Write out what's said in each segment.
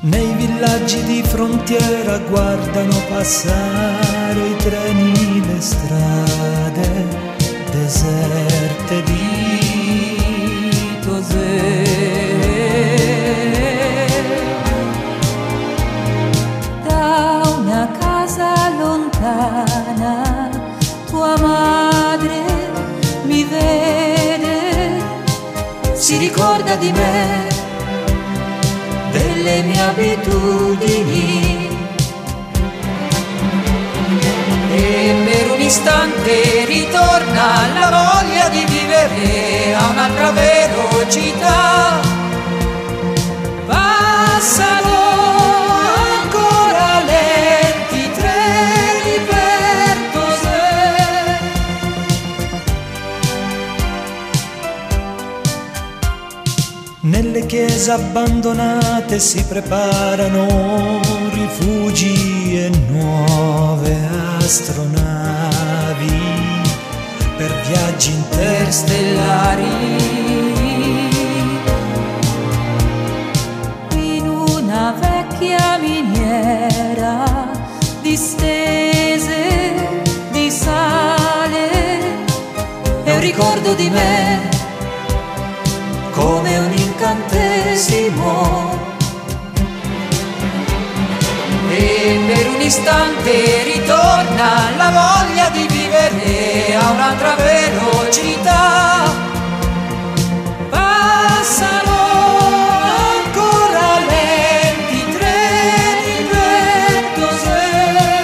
Nei villaggi di frontiera guardano passare i treni, le strade deserte di Tosè. Da una casa lontana tua madre mi vede, si ricorda di me, delle mie abitudini, e per un istante ritorna la voglia di vivere a un'altra velocità. Passano ancora lenti treni per Tosè. Nelle chiese abbandonate si preparano rifugi e nuove astronavi per viaggi interstellari. In una vecchia miniera distese di sale è un ricordo di me, come un incantesimo, e per un istante ritorna la voglia di vivere a un'altra velocità. Passano ancora lenti treni per Tosè.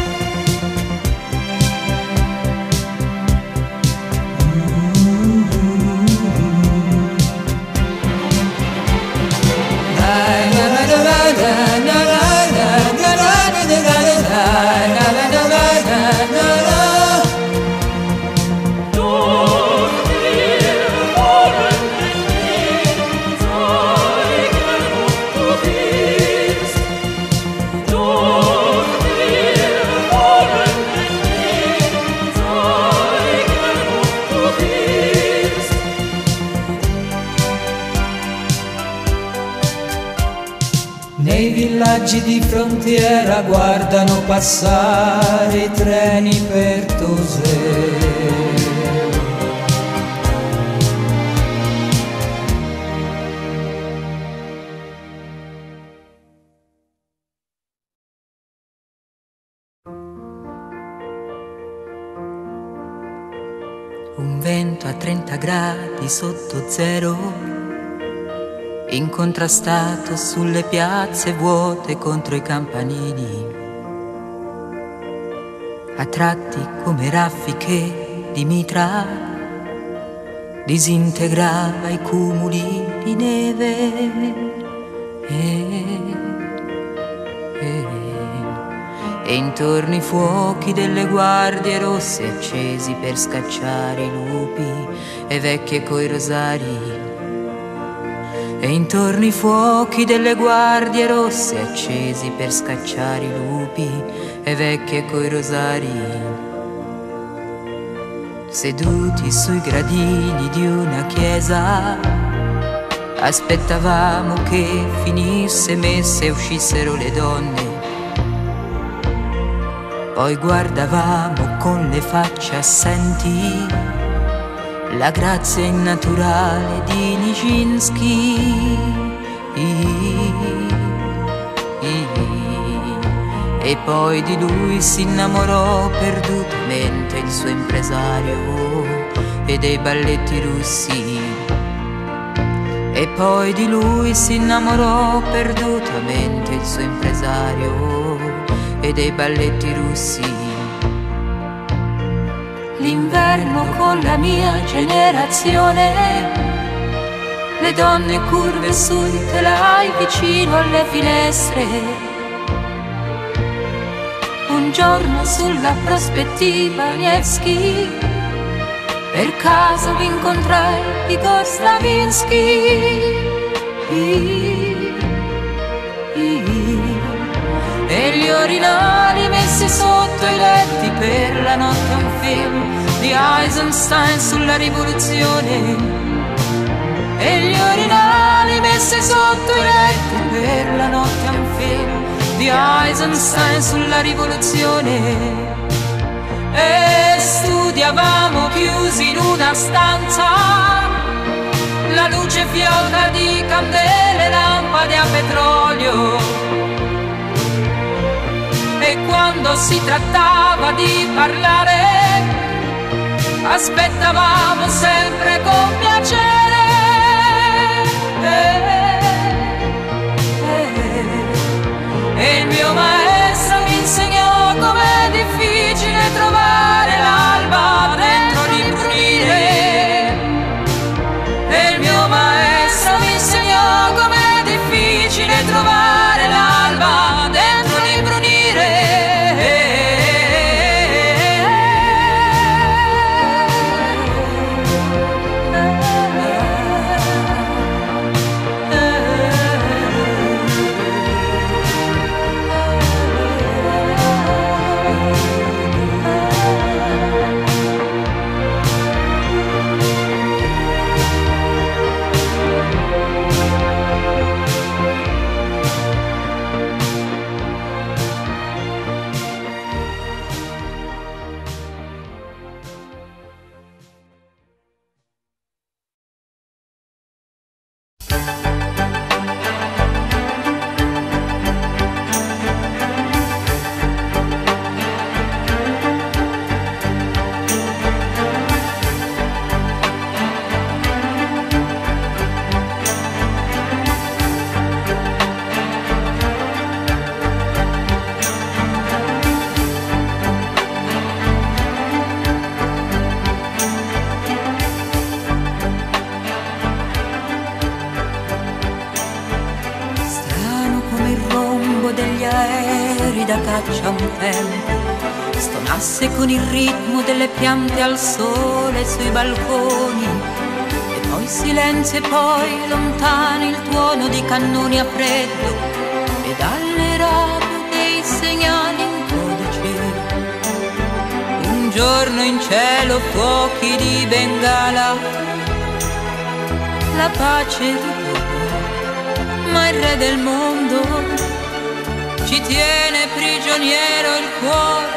Nei villaggi di frontiera guardano passare i treni per Tosè. Un vento a 30 gradi sotto zero, incontrastato sulle piazze vuote contro i campanili, a tratti come raffiche di mitra, disintegrava i cumuli di neve. E intorno i fuochi delle guardie rosse accesi per scacciare i lupi e vecchie coi rosari. E intorno i fuochi delle guardie rosse accesi per scacciare i lupi e vecchie coi rosari. Seduti sui gradini di una chiesa, aspettavamo che finisse messa e uscissero le donne. Poi guardavamo con le facce assenti la grazia innaturale di Nijinsky. E poi di lui si innamorò perdutamente il suo impresario e dei balletti russi. E poi di lui si innamorò perdutamente il suo impresario e dei balletti russi. L'inverno con la mia generazione, le donne curve sui telai vicino alle finestre. Un giorno sulla prospettiva Nevsky, per caso mi incontrai Igor Stravinsky. E gli orinali messi sotto i letti per la notte, un film di Eisenstein sulla rivoluzione. E gli orinali messi sotto i letti per la notte, Eisenstein sulla rivoluzione. E studiavamo chiusi in una stanza, la luce fioca di candele, lampade a petrolio. E quando si trattava di parlare, aspettavamo sempre con piacere. E il mio maestro mi insegnò com'è difficile trovare l'alba dentro l'imbrunire. E il mio maestro mi insegnò com'è difficile trovare l'alba dentro l'imbrunire. Caccia un tempo stonasse con il ritmo delle piante al sole sui balconi, e poi silenzio e poi lontani il tuono di cannoni a freddo, e dalle radio dei segnali in codice. Un giorno in cielo fuochi di Bengala, la pace ritorna, ma il re del mondo ci tiene prigioniero il cuore.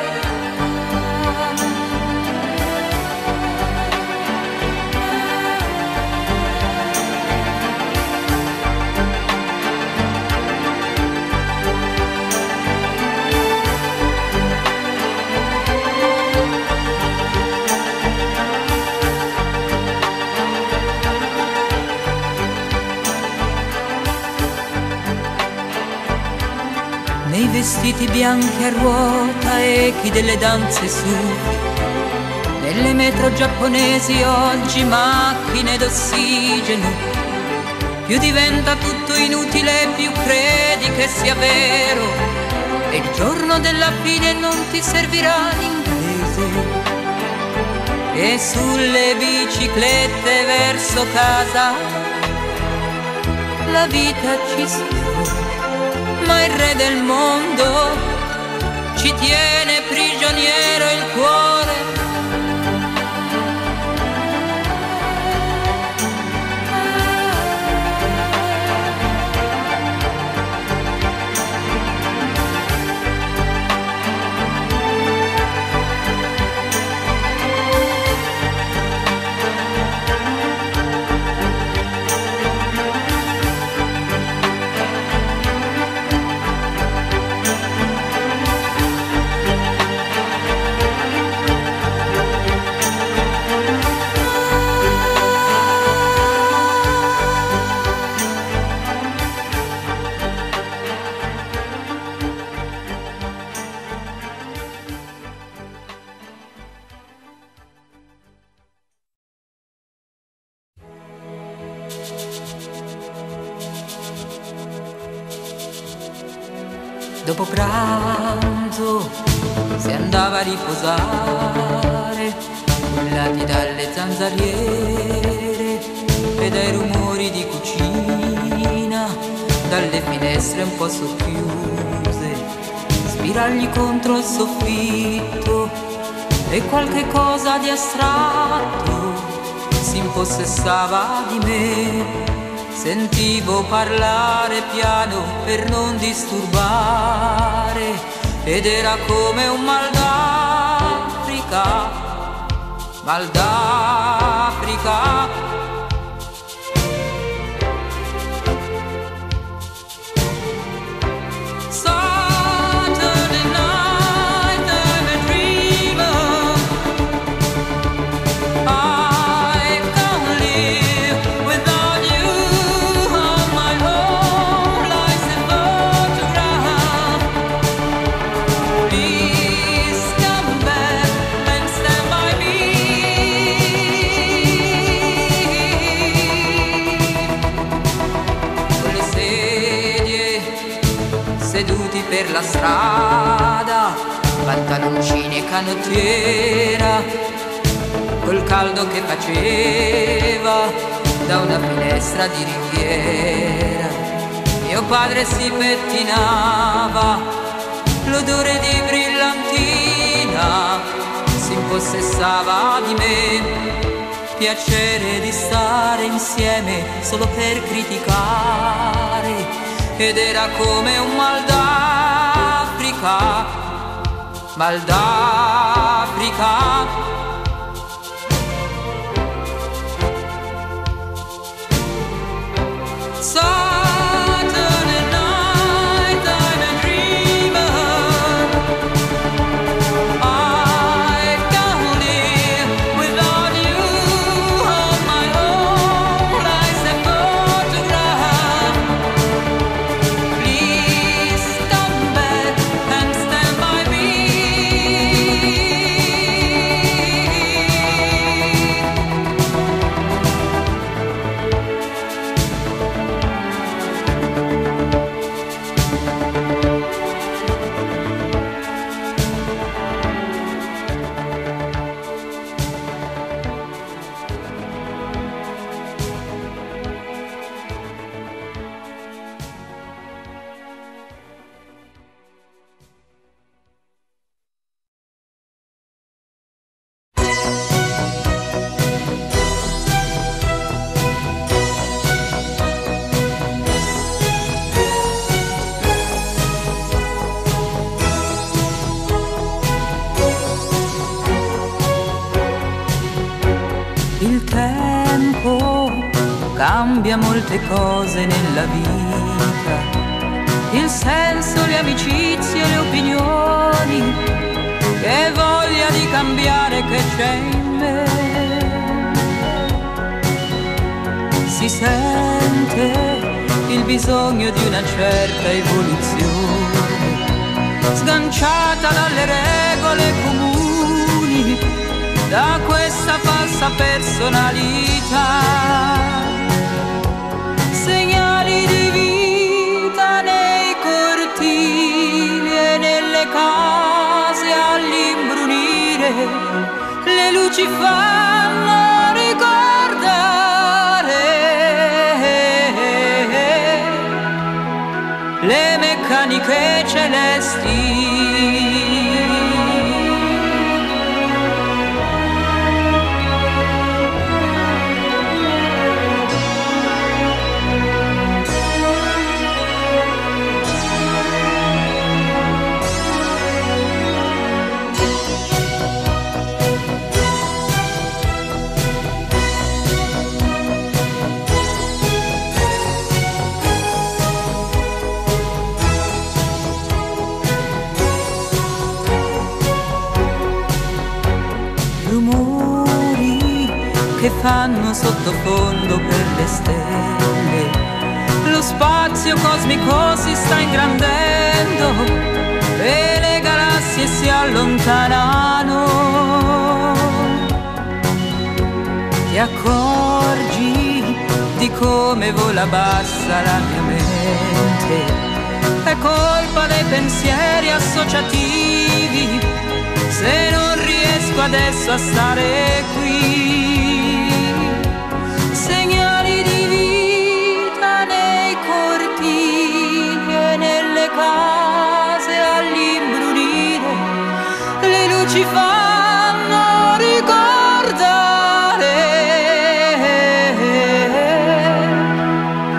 Nei vestiti bianchi a ruota, echi delle danze sufi, nelle metro giapponesi oggi macchine d'ossigeno. Più diventa tutto inutile, più credi che sia vero, e il giorno della fine non ti servirà l'inglese. E sulle biciclette verso casa la vita ci sfiora, ma il re del mondo ci tiene prigioniero il cuore. Dopo pranzo si andava a riposare, cullati dalle zanzariere e dai rumori di cucina, dalle finestre un po' socchiuse, spiragli contro il soffitto e qualche cosa di astratto si impossessava di me. sentivo parlare piano per non disturbare, ed era come un mal d'Africa, mal d'Africa. Seduti per la strada, pantaloncini e canottiera, col caldo che faceva da una finestra di ringhiera. Mio padre si pettinava, l'odore di brillantina si impossessava di me, piacere di stare insieme solo per criticare. Ed era come un mal d'Africa, mal d'Africa. Il tempo cambia molte cose nella vita, il senso, le amicizie, le opinioni, che voglia di cambiare che c'è in me. Si sente il bisogno di una certa evoluzione, sganciata dalle regole comuni, da questa falsa personalità. Segnali di vita nei cortili e nelle case all'imbrunire, le luci fanno ricordare le meccaniche celesti. Che fanno sottofondo per le stelle, lo spazio cosmico si sta ingrandendo e le galassie si allontanano. Ti accorgi di come vola bassa la mia mente, è colpa dei pensieri associativi se non riesco adesso a stare qui. Segnali di vita nei cortili e nelle case all'imbrunire, le luci fanno ricordare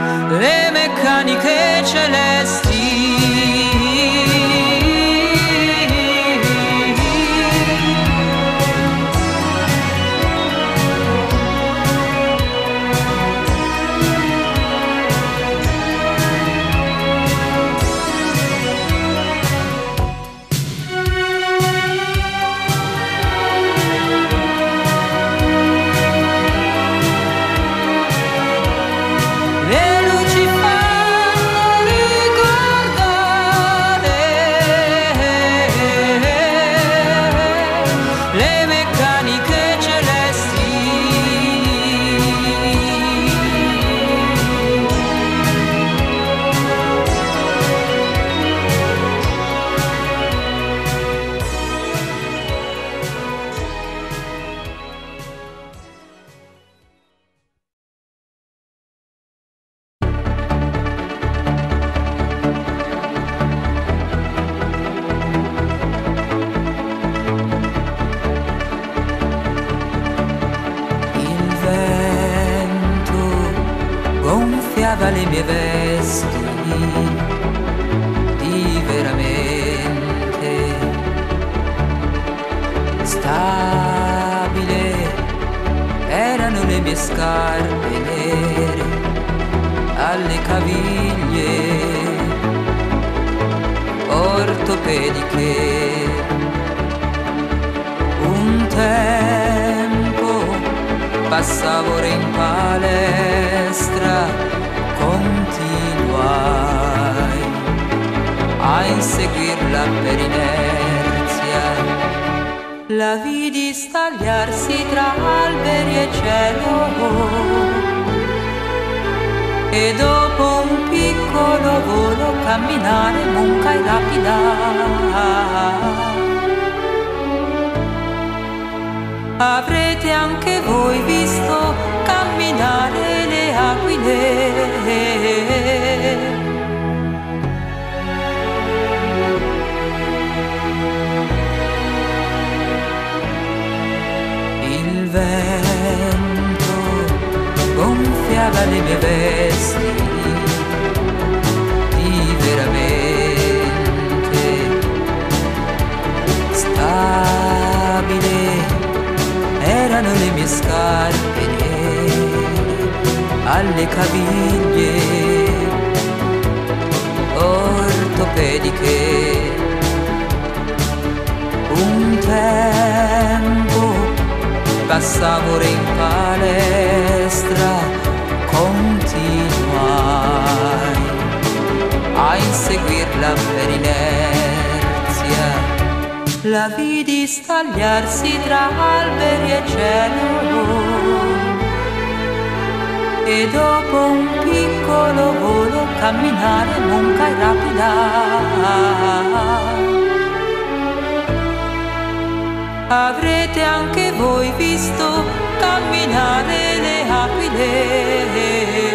Le mie vesti di veramente stabile, erano le mie scarpe nere alle caviglie ortopediche. Un tempo passavo ora in palestra, continuai a inseguirla per inerzia. La vidi stagliarsi tra alberi e cielo, e dopo un piccolo volo camminare monca e rapida. Avrete anche voi visto camminare le aquile. Il vento gonfiava le mie vesti di veramente stabile, erano le mie scarpe nere alle caviglie ortopediche. Un tempo passavo ora in palestra, continuai a inseguirla per inerzia. La vidi stagliarsi tra alberi e cielo, e dopo un piccolo volo camminare monca e rapida. Avrete anche voi visto camminare le aquile.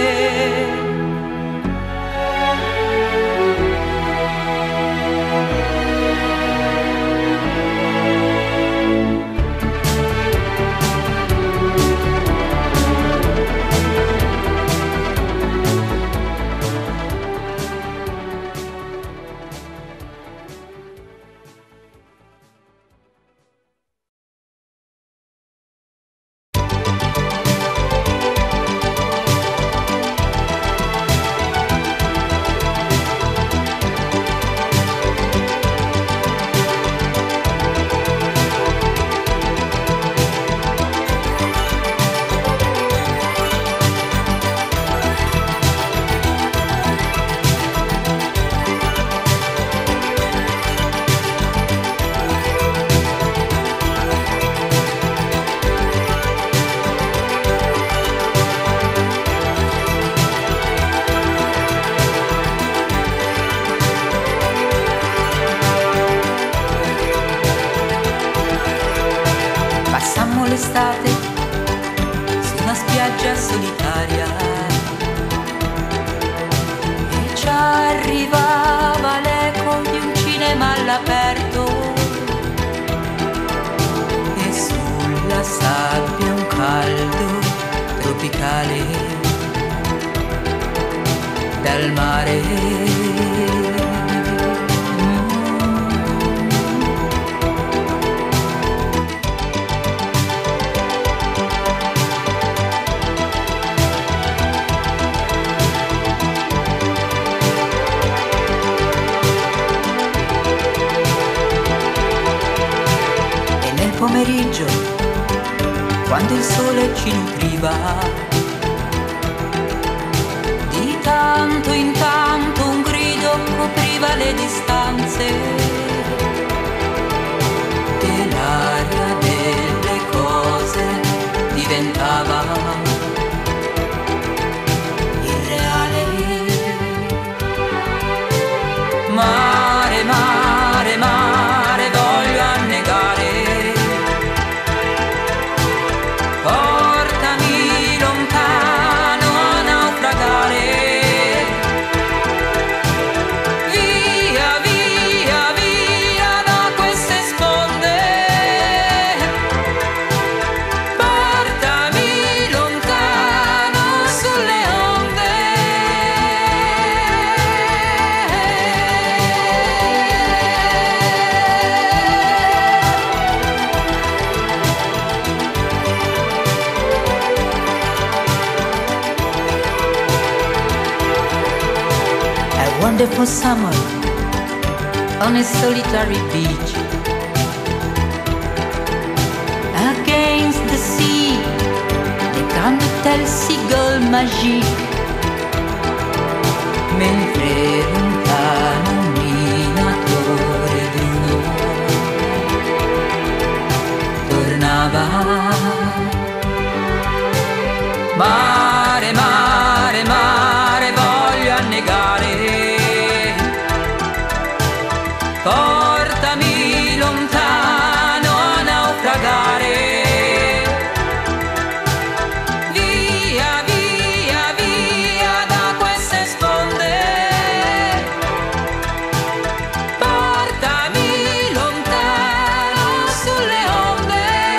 L'estate su una spiaggia solitaria, e ci arrivava l'eco di un cinema all'aperto, e sulla sabbia un caldo tropicale dal mare pomeriggio, quando il sole ci nutriva. Di tanto in tanto un grido copriva le distanze e l'aria delle cose diventava irreale. Mare, mare, mare, voglio annegare. Portami lontano a naufragare. Via, via, via da queste sponde. Portami lontano sulle onde. A wonderful summer on a solitary beach, against the sea, le canne tel seagull magique, mentre lontano un minatore bruno tornava. Mare, mare, mare, voglio annegare. Portami lontano a naufragare. Via, via, via da queste sponde. Portami lontano sulle onde.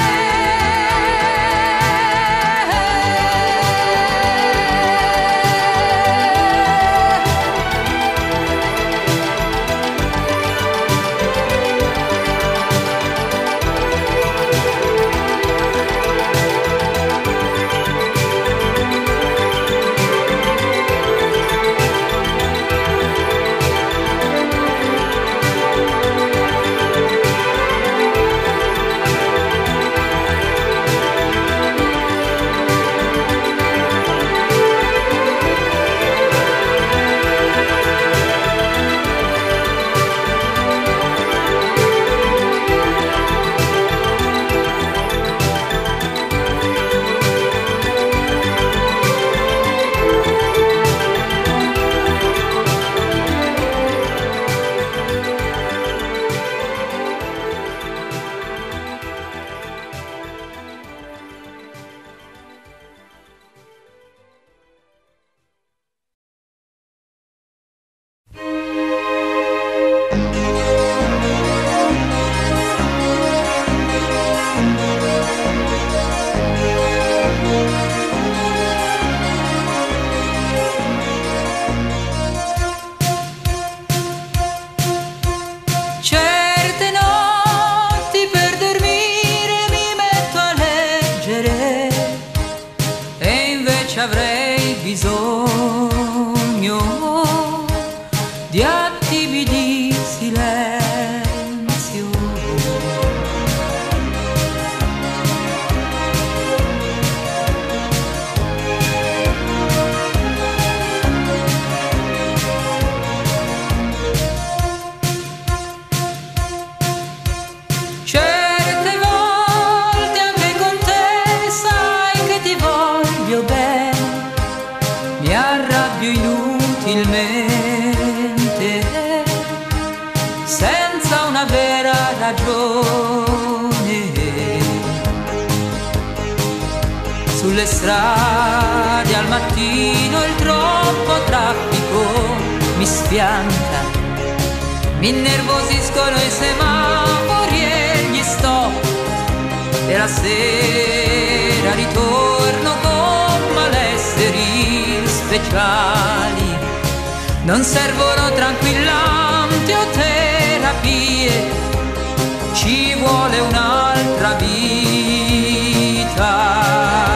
Certe notti per dormire mi metto a leggere e invece avrei bisogno di attimi di silenzio. Certe volte anche con te sai che ti voglio bene, mi arrabbio inutilmente senza una vera ragione. Sulle strade al mattino il troppo traffico mi sfianca, mi innervosiscono i semafori e gli stop, e la sera ritorno con malesseri speciali. Non servono tranquillanti o terapie, ci vuole un'altra vita.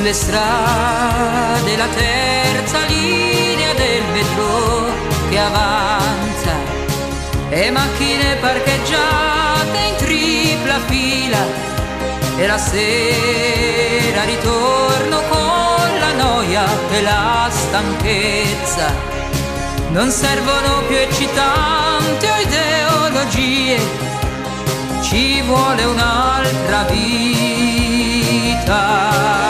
sulle strade la terza linea del metro che avanza e macchine parcheggiate in tripla fila e la sera ritorno con la noia e la stanchezza. Non servono più eccitanti o ideologie, ci vuole un'altra vita.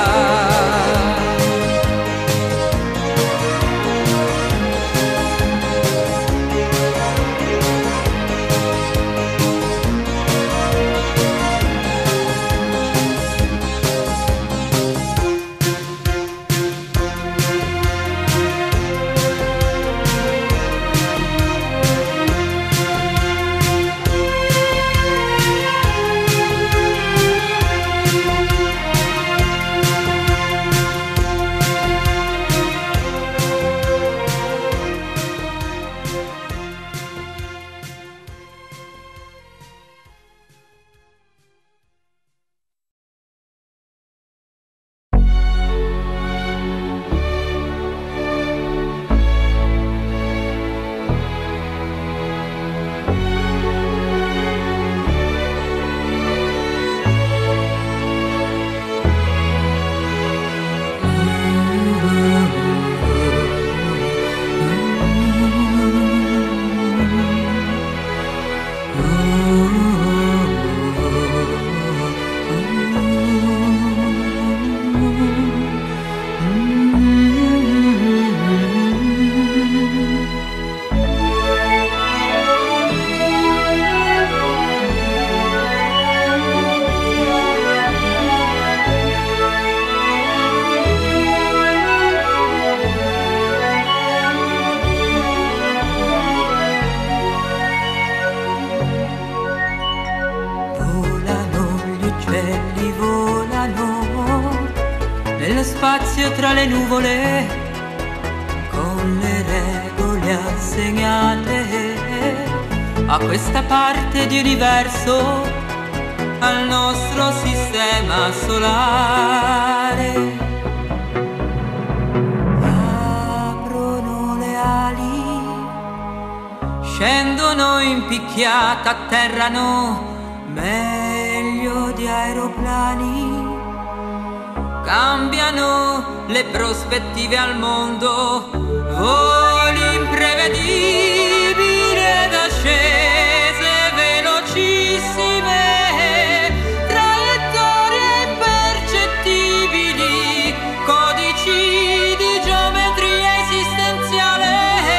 Spazio tra le nuvole con le regole assegnate a questa parte di universo, al nostro sistema solare. Aprono le ali, scendono in picchiata, atterrano meglio di aeroplani. Cambiano le prospettive al mondo, voli imprevedibili ed ascese velocissime, traiettorie impercettibili, codici di geometria esistenziale.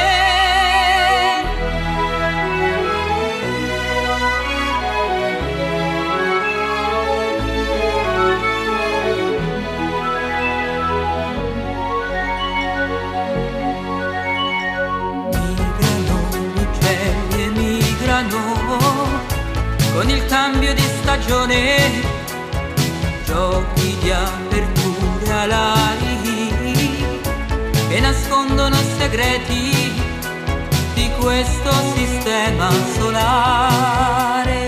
Con il cambio di stagione, giochi di aperture alari che nascondono segreti di questo sistema solare.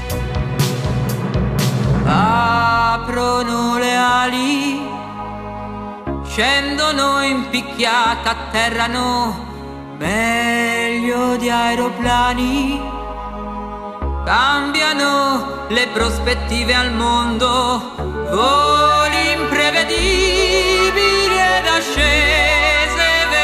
Aprono le ali, scendono in picchiata, atterrano meglio di aeroplani. Cambiano le prospettive al mondo, voli imprevedibili ed ascese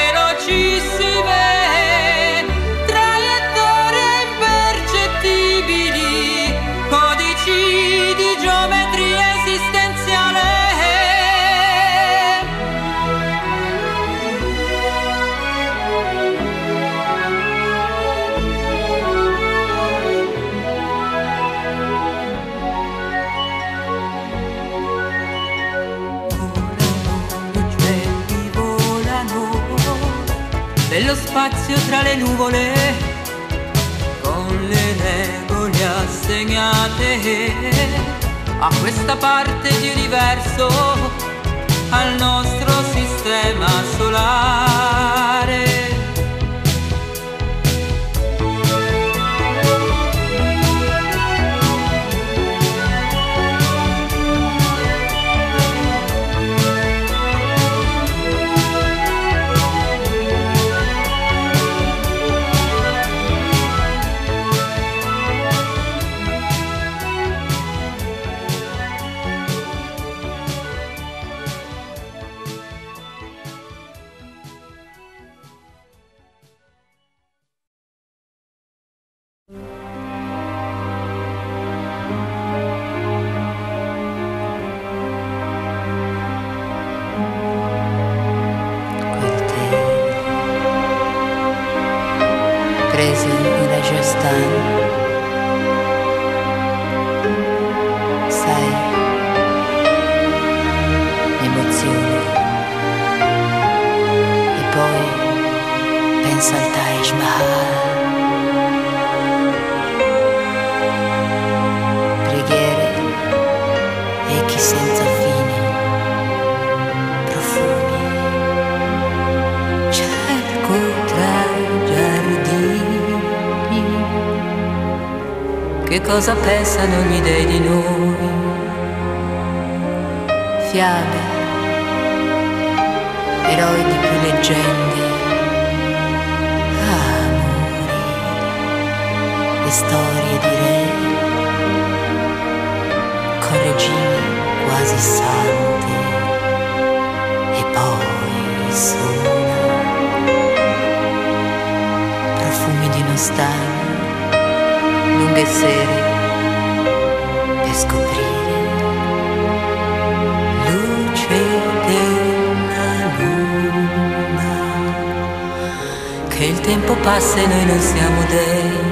velocissime, traiettorie impercettibili, codici di geometria esistenziale. Dello spazio tra le nuvole con le regole assegnate a questa parte di universo, al nostro sistema solare. comprese in Rajasthan. Sai, mi emoziono. E poi penso al Taj Mahal. Preghiere, echi senza fine, profumi. Cerco tra i giardini che cosa pensano gli dei di noi. Fiabe, eroi di più leggende, amori e storie di re, con regimi quasi santi, e poi sono profumi di nostalgia, lunghe sere per scoprire luce della luna, che il tempo passa e noi non siamo dei.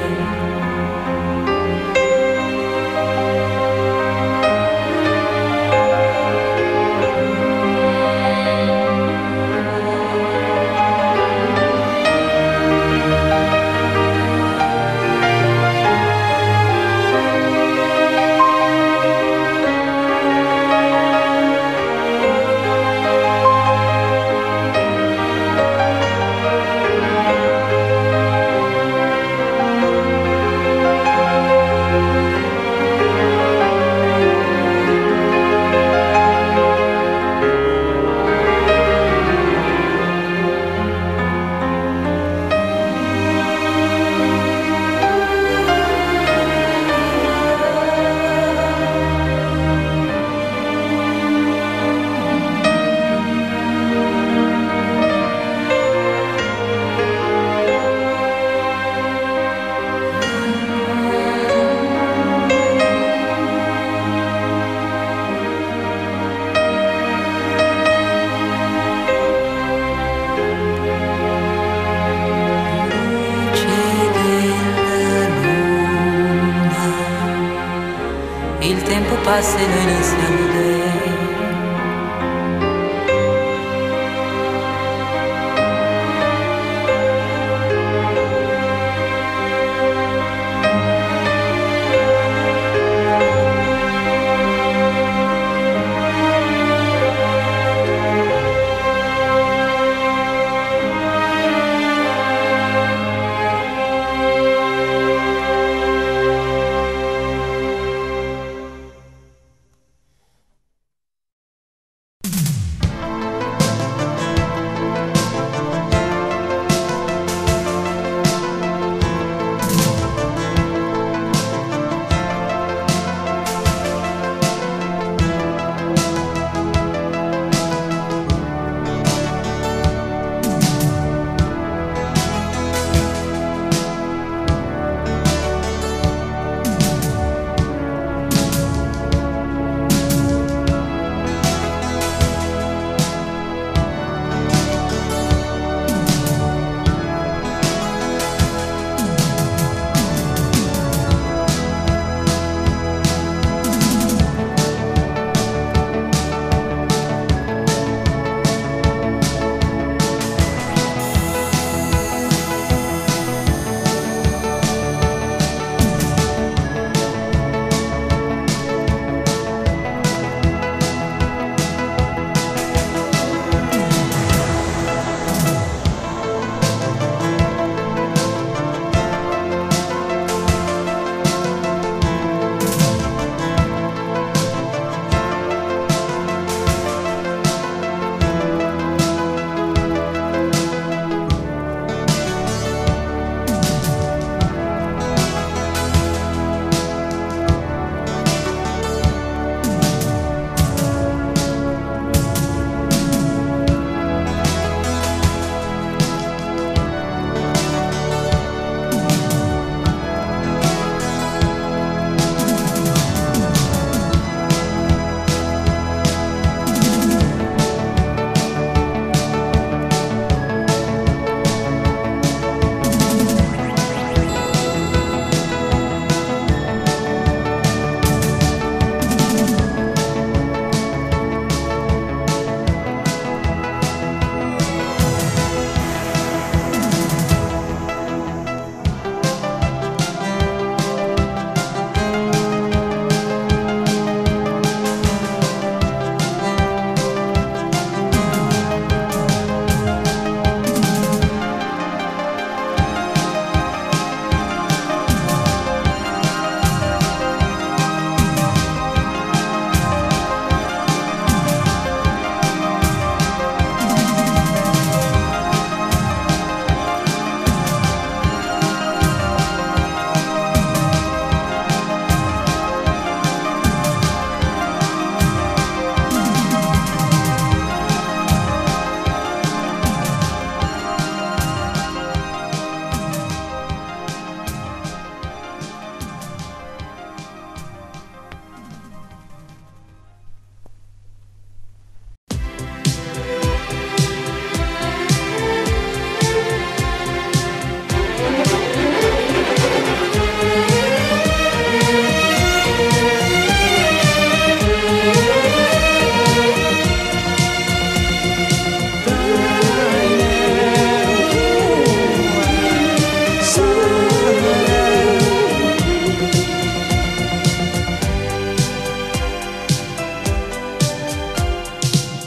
Il tempo passa e noi non siamo dei.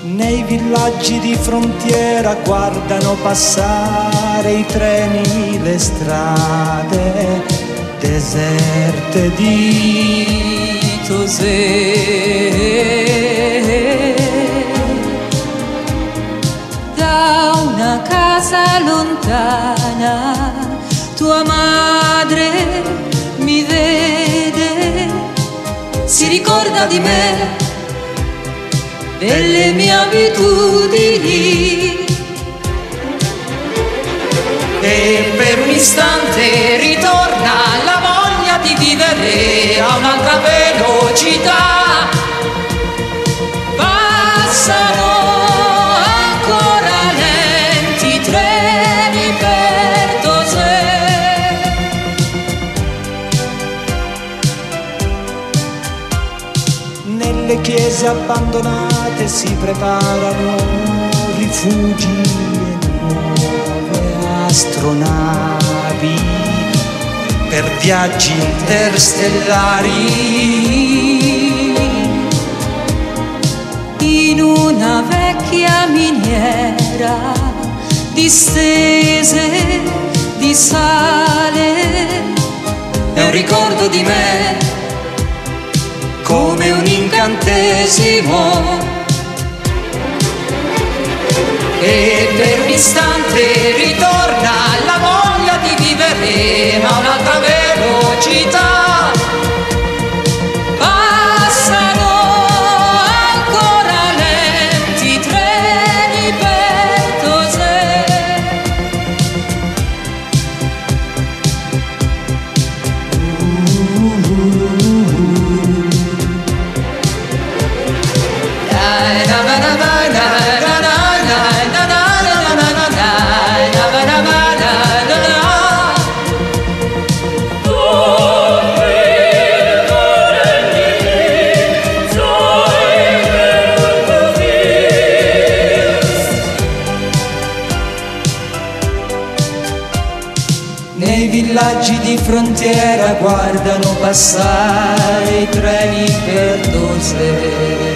Nei villaggi di frontiera guardano passare i treni, le strade deserte di Tosè. Da una casa lontana tua madre mi vede, si ricorda di me, delle mie abitudini, e per un istante ritorna la voglia di vivere a un'altra velocità. Passano ancora lenti treni per Tosè. Nelle chiese abbandonate si preparano rifugi e nuove astronavi per viaggi interstellari. In una vecchia miniera distese di sale È un ricordo di me, come un incantesimo, e per un istante ritorna la voglia di vivere a un'altra velocità. Passano ancora lenti treni per Tosè. Nei villaggi di frontiera guardano passare i treni per Tosè.